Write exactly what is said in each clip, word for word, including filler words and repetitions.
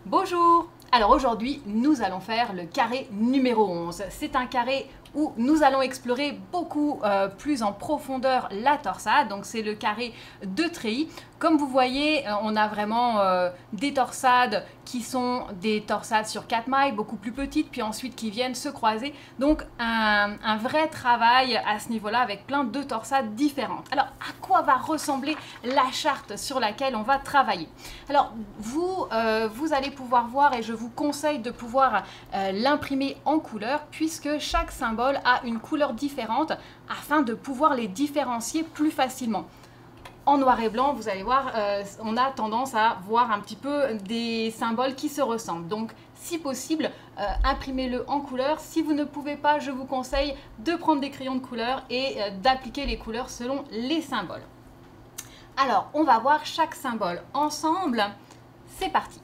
Bonjour! Alors aujourd'hui, nous allons faire le carré numéro onze. C'est un carré où nous allons explorer beaucoup euh, plus en profondeur la torsade. Donc c'est le carré de treillis. Comme vous voyez, on a vraiment euh, des torsades qui sont des torsades sur quatre mailles, beaucoup plus petites, puis ensuite qui viennent se croiser. Donc un, un vrai travail à ce niveau-là avec plein de torsades différentes. Alors à quoi va ressembler la charte sur laquelle on va travailler? Alors vous, euh, vous allez pouvoir voir, et je vous conseille de pouvoir euh, l'imprimer en couleur, puisque chaque symbole a une couleur différente afin de pouvoir les différencier plus facilement. En noir et blanc, vous allez voir, euh, on a tendance à voir un petit peu des symboles qui se ressemblent. Donc, si possible, euh, imprimez-le en couleur. Si vous ne pouvez pas, je vous conseille de prendre des crayons de couleur et euh, d'appliquer les couleurs selon les symboles. Alors, on va voir chaque symbole ensemble. C'est parti.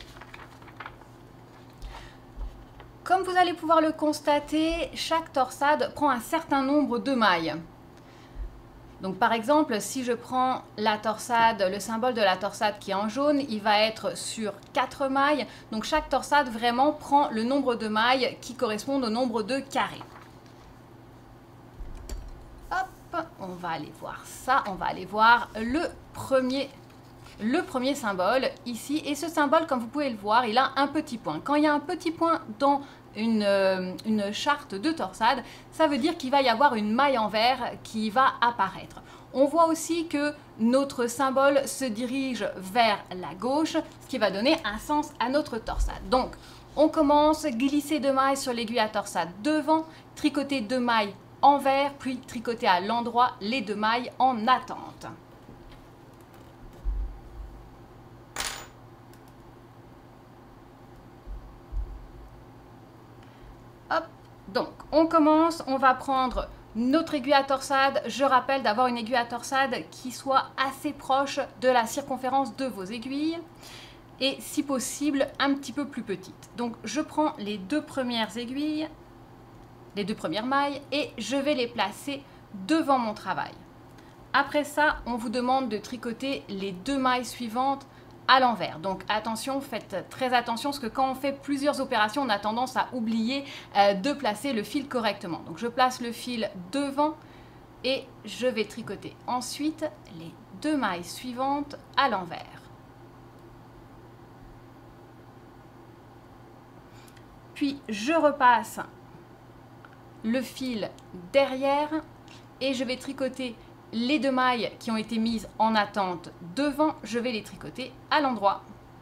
Comme vous allez pouvoir le constater, chaque torsade prend un certain nombre de mailles. Donc par exemple, si je prends la torsade, le symbole de la torsade qui est en jaune, il va être sur quatre mailles. Donc chaque torsade vraiment prend le nombre de mailles qui correspondent au nombre de carrés. Hop, on va aller voir ça, on va aller voir le premier, le premier symbole ici. Et ce symbole, comme vous pouvez le voir, il a un petit point. Quand il y a un petit point dans Une, euh, une charte de torsade, ça veut dire qu'il va y avoir une maille en vert qui va apparaître. On voit aussi que notre symbole se dirige vers la gauche, ce qui va donner un sens à notre torsade. Donc, on commence, glisser deux mailles sur l'aiguille à torsade devant, tricoter deux mailles en vert, puis tricoter à l'endroit les deux mailles en attente. Hop, donc on commence, on va prendre notre aiguille à torsade. Je rappelle d'avoir une aiguille à torsade qui soit assez proche de la circonférence de vos aiguilles et si possible un petit peu plus petite. Donc je prends les deux premières aiguilles, les deux premières mailles et je vais les placer devant mon travail. Après ça, on vous demande de tricoter les deux mailles suivantes à l'envers. Donc attention, faites très attention parce que quand on fait plusieurs opérations, on a tendance à oublier euh, de placer le fil correctement. Donc je place le fil devant et je vais tricoter ensuite les deux mailles suivantes à l'envers. Puis je repasse le fil derrière et je vais tricoter les deux mailles qui ont été mises en attente devant, je vais les tricoter à l'endroit.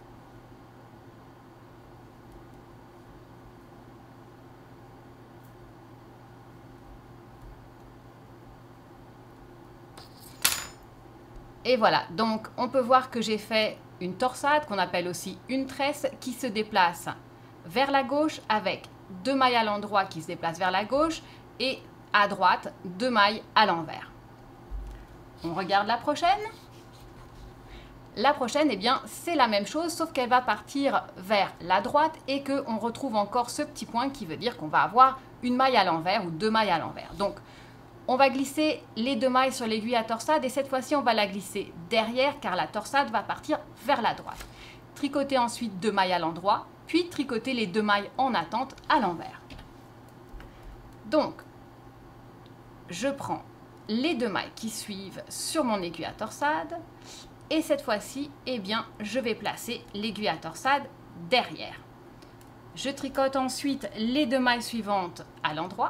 Et voilà, donc on peut voir que j'ai fait une torsade qu'on appelle aussi une tresse qui se déplace vers la gauche avec deux mailles à l'endroit qui se déplacent vers la gauche et à droite deux mailles à l'envers. On regarde la prochaine. La prochaine, eh bien, c'est la même chose, sauf qu'elle va partir vers la droite et qu'on retrouve encore ce petit point qui veut dire qu'on va avoir une maille à l'envers ou deux mailles à l'envers. Donc, on va glisser les deux mailles sur l'aiguille à torsade et cette fois-ci, on va la glisser derrière car la torsade va partir vers la droite. Tricoter ensuite deux mailles à l'endroit, puis tricoter les deux mailles en attente à l'envers. Donc, je prends les deux mailles qui suivent sur mon aiguille à torsade et cette fois-ci, eh bien, je vais placer l'aiguille à torsade derrière. Je tricote ensuite les deux mailles suivantes à l'endroit.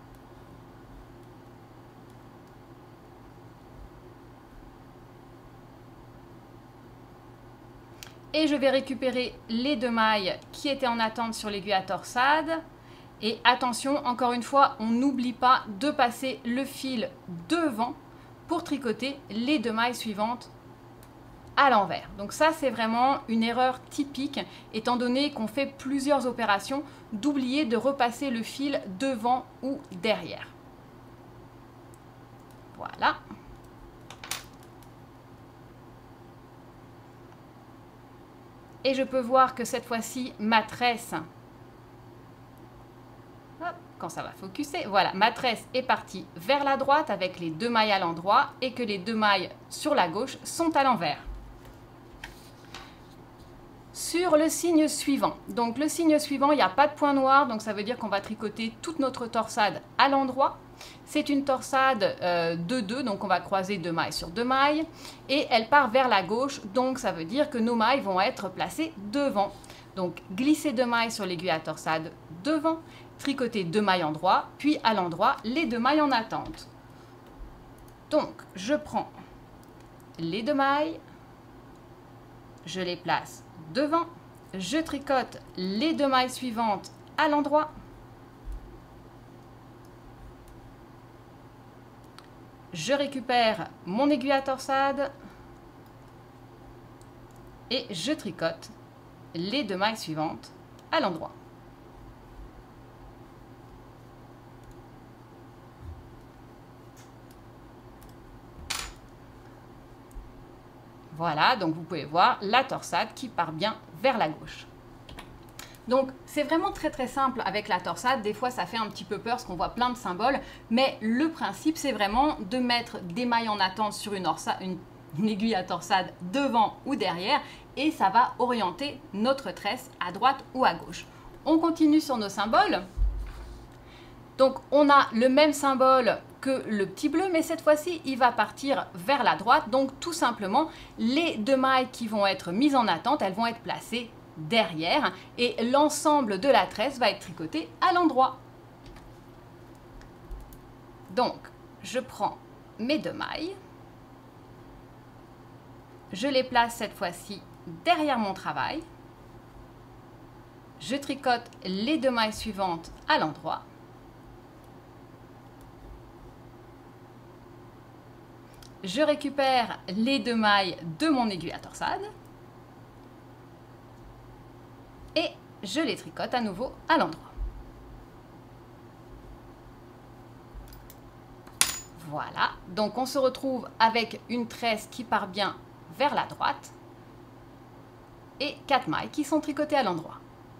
Et je vais récupérer les deux mailles qui étaient en attente sur l'aiguille à torsade. Et attention, encore une fois, on n'oublie pas de passer le fil devant pour tricoter les deux mailles suivantes à l'envers. Donc ça, c'est vraiment une erreur typique, étant donné qu'on fait plusieurs opérations, d'oublier de repasser le fil devant ou derrière. Voilà. Et je peux voir que cette fois-ci, ma tresse... Quand ça va focuser, voilà, ma tresse est partie vers la droite avec les deux mailles à l'endroit et que les deux mailles sur la gauche sont à l'envers. sur le signe suivant. Donc le signe suivant, il n'y a pas de point noir, donc ça veut dire qu'on va tricoter toute notre torsade à l'endroit. C'est une torsade euh, de deux, donc on va croiser deux mailles sur deux mailles, et elle part vers la gauche, donc ça veut dire que nos mailles vont être placées devant. Donc glisser deux mailles sur l'aiguille à torsade devant, tricoter deux mailles en droit, puis à l'endroit les deux mailles en attente. Donc je prends les deux mailles, je les place devant, je tricote les deux mailles suivantes à l'endroit, je récupère mon aiguille à torsade et je tricote les deux mailles suivantes à l'endroit. Voilà, donc vous pouvez voir la torsade qui part bien vers la gauche. Donc c'est vraiment très très simple avec la torsade. Des fois ça fait un petit peu peur parce qu'on voit plein de symboles, mais le principe c'est vraiment de mettre des mailles en attente sur une, orsa, une, une aiguille à torsade devant ou derrière, et ça va orienter notre tresse à droite ou à gauche. On continue sur nos symboles. Donc on a le même symbole que le petit bleu, mais cette fois-ci il va partir vers la droite. Donc tout simplement les deux mailles qui vont être mises en attente, elles vont être placées derrière, et l'ensemble de la tresse va être tricoté à l'endroit. Donc je prends mes deux mailles, je les place cette fois-ci derrière mon travail, je tricote les deux mailles suivantes à l'endroit, je récupère les deux mailles de mon aiguille à torsade et je les tricote à nouveau à l'endroit. Voilà, donc on se retrouve avec une tresse qui part bien vers la droite et quatre mailles qui sont tricotées à l'endroit.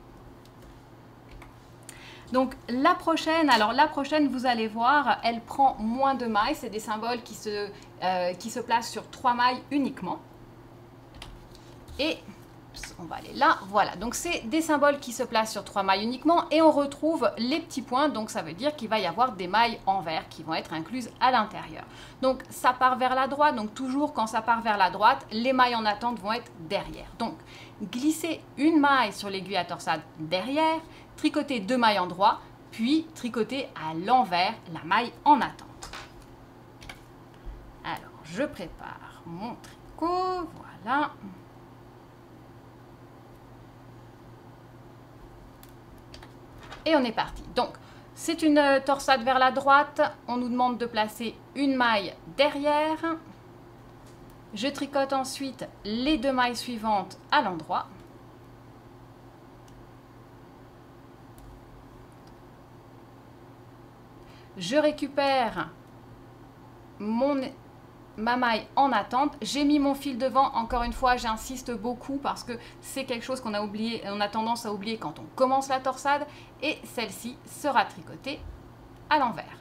Donc la prochaine, alors la prochaine, vous allez voir, elle prend moins de mailles. C'est des symboles qui se, euh, qui se placent sur trois mailles uniquement. Et on va aller là, voilà. Donc c'est des symboles qui se placent sur trois mailles uniquement et on retrouve les petits points. Donc ça veut dire qu'il va y avoir des mailles en vert qui vont être incluses à l'intérieur. Donc ça part vers la droite. Donc toujours quand ça part vers la droite, les mailles en attente vont être derrière. Donc glisser une maille sur l'aiguille à torsade derrière, tricoter deux mailles en droit, puis tricoter à l'envers la maille en attente. Alors, je prépare mon tricot, voilà. Et on est parti. Donc, c'est une torsade vers la droite. On nous demande de placer une maille derrière. Je tricote ensuite les deux mailles suivantes à l'endroit. Je récupère mon, ma maille en attente. J'ai mis mon fil devant. Encore une fois, j'insiste beaucoup parce que c'est quelque chose qu'on a oublié, on a tendance à oublier quand on commence la torsade. Et celle-ci sera tricotée à l'envers.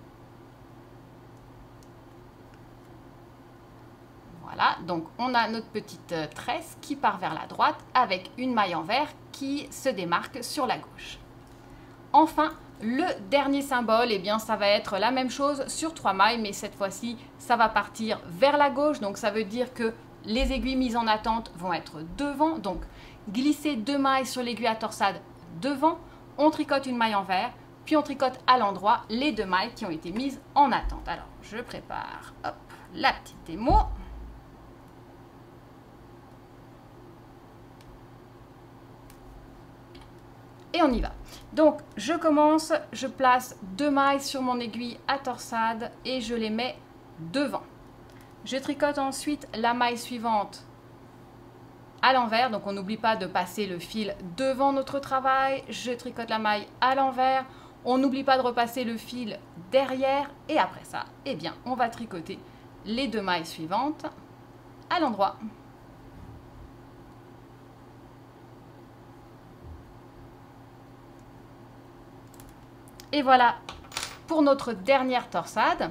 Voilà, donc on a notre petite tresse qui part vers la droite avec une maille en vert qui se démarque sur la gauche. Enfin, le dernier symbole, eh bien, ça va être la même chose sur trois mailles, mais cette fois-ci, ça va partir vers la gauche. Donc, ça veut dire que les aiguilles mises en attente vont être devant. Donc, glisser deux mailles sur l'aiguille à torsade devant. On tricote une maille en vert, puis on tricote à l'endroit les deux mailles qui ont été mises en attente. Alors, je prépare hop, la petite démo. Et on y va. Donc, je commence, je place deux mailles sur mon aiguille à torsade et je les mets devant. Je tricote ensuite la maille suivante à l'envers. Donc, on n'oublie pas de passer le fil devant notre travail. Je tricote la maille à l'envers. On n'oublie pas de repasser le fil derrière. Et après ça, eh bien, on va tricoter les deux mailles suivantes à l'endroit. Et voilà pour notre dernière torsade.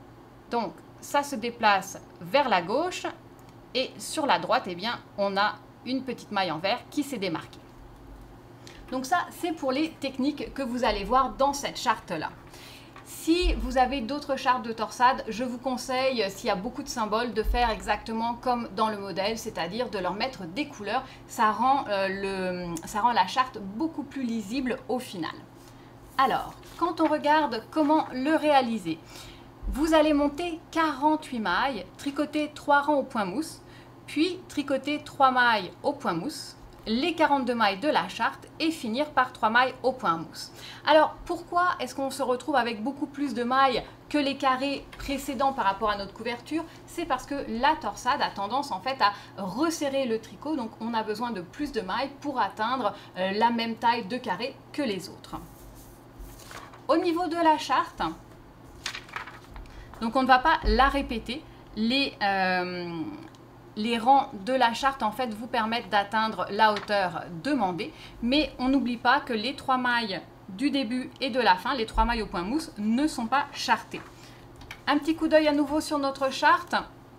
Donc, ça se déplace vers la gauche. Et sur la droite, eh bien, on a une petite maille en vert qui s'est démarquée. Donc ça, c'est pour les techniques que vous allez voir dans cette charte-là. Si vous avez d'autres chartes de torsade, je vous conseille, s'il y a beaucoup de symboles, de faire exactement comme dans le modèle, c'est-à-dire de leur mettre des couleurs. Ça rend, euh, le, ça rend la charte beaucoup plus lisible au final. Alors, quand on regarde comment le réaliser, vous allez monter quarante-huit mailles, tricoter trois rangs au point mousse, puis tricoter trois mailles au point mousse, les quarante-deux mailles de la charte et finir par trois mailles au point mousse. Alors pourquoi est-ce qu'on se retrouve avec beaucoup plus de mailles que les carrés précédents par rapport à notre couverture? C'est parce que la torsade a tendance en fait à resserrer le tricot, donc on a besoin de plus de mailles pour atteindre euh, la même taille de carré que les autres. Au niveau de la charte, donc on ne va pas la répéter, les... Euh, Les rangs de la charte en fait vous permettent d'atteindre la hauteur demandée, mais on n'oublie pas que les trois mailles du début et de la fin, les trois mailles au point mousse, ne sont pas chartées. Un petit coup d'œil à nouveau sur notre charte.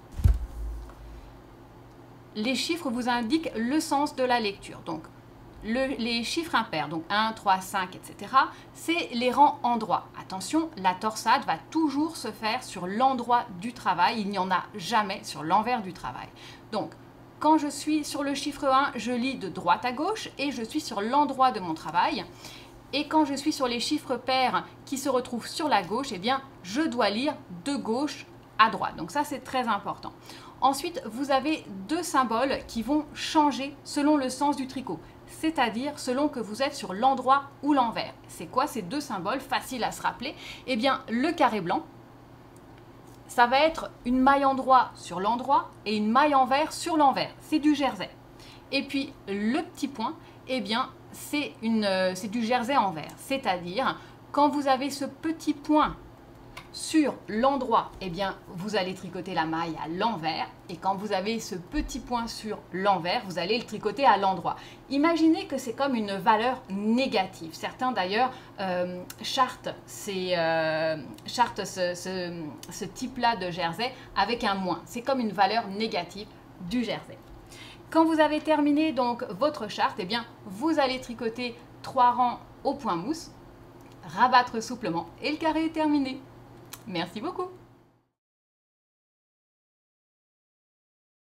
Les chiffres vous indiquent le sens de la lecture. Donc le, les chiffres impairs, donc un, trois, cinq, et cetera, c'est les rangs endroits. Attention, la torsade va toujours se faire sur l'endroit du travail, il n'y en a jamais sur l'envers du travail. Donc, quand je suis sur le chiffre un, je lis de droite à gauche et je suis sur l'endroit de mon travail. Et quand je suis sur les chiffres pairs qui se retrouvent sur la gauche, eh bien, je dois lire de gauche à droite. Donc ça, c'est très important. Ensuite, vous avez deux symboles qui vont changer selon le sens du tricot, c'est-à-dire selon que vous êtes sur l'endroit ou l'envers. C'est quoi ces deux symboles? Faciles à se rappeler. Eh bien, le carré blanc, ça va être une maille endroit sur l'endroit et une maille envers sur l'envers. C'est du jersey. Et puis, le petit point, eh bien, c'est euh, c'est du jersey envers. C'est-à-dire, quand vous avez ce petit point sur l'endroit, eh bien, vous allez tricoter la maille à l'envers. Et quand vous avez ce petit point sur l'envers, vous allez le tricoter à l'endroit. Imaginez que c'est comme une valeur négative. Certains d'ailleurs euh, chartent, ces, euh, chartent ce, ce, ce type-là de jersey avec un moins. C'est comme une valeur négative du jersey. Quand vous avez terminé donc votre charte, eh bien, vous allez tricoter trois rangs au point mousse, rabattre souplement et le carré est terminé. Merci beaucoup.